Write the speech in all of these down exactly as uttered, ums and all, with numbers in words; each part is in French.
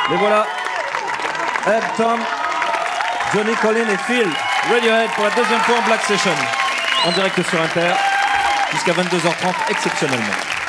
Et voilà, Ed, Tom, Johnny, Colin et Phil, Radiohead pour la deuxième fois en Black Session, en direct sur Inter, jusqu'à vingt-deux heures trente exceptionnellement.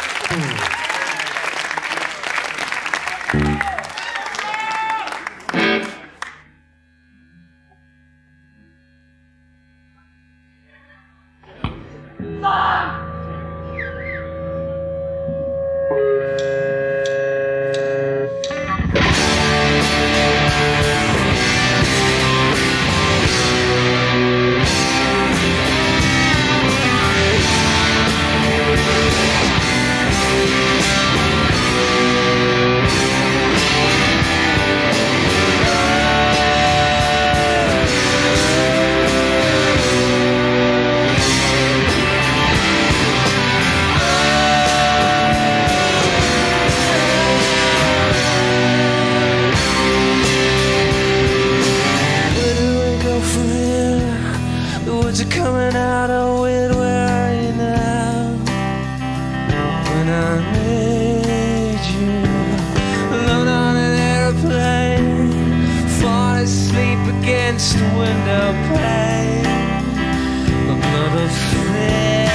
Coming out of it, where are you now? When I made you alone on an airplane, fall asleep against the window pane, another flicker.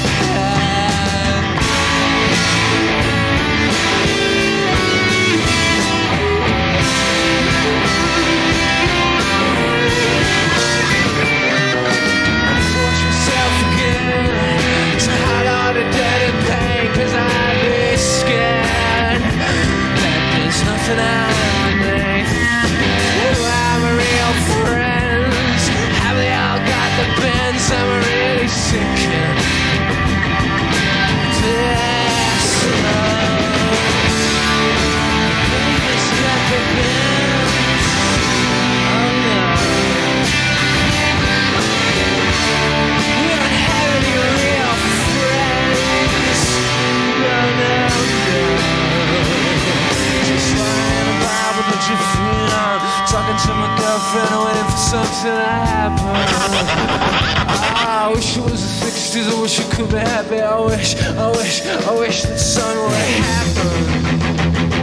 To my girlfriend, waiting for something to happen. Ah, I wish it was the sixties, I wish it could be happy. I wish, I wish, I wish that sun would happen.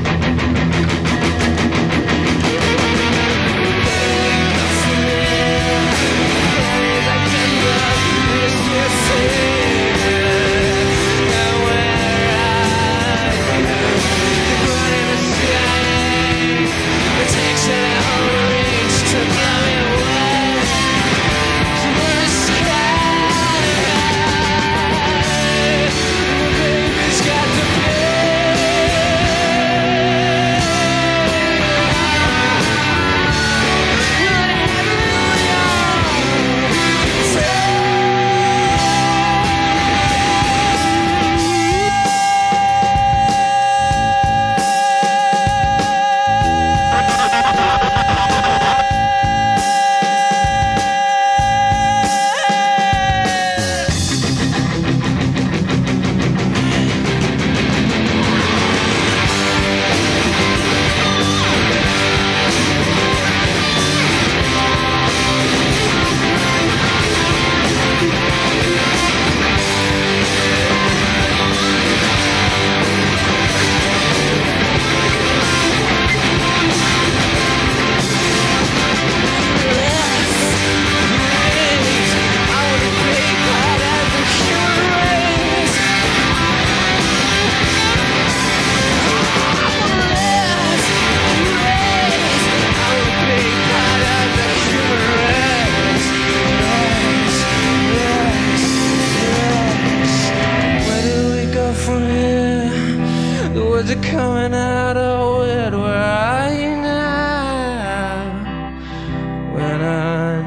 Are coming out of it, where are you now? When I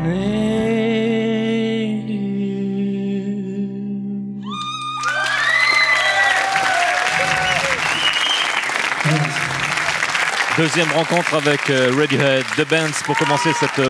need you. Deuxième rencontre avec Radiohead, The Bands pour commencer cette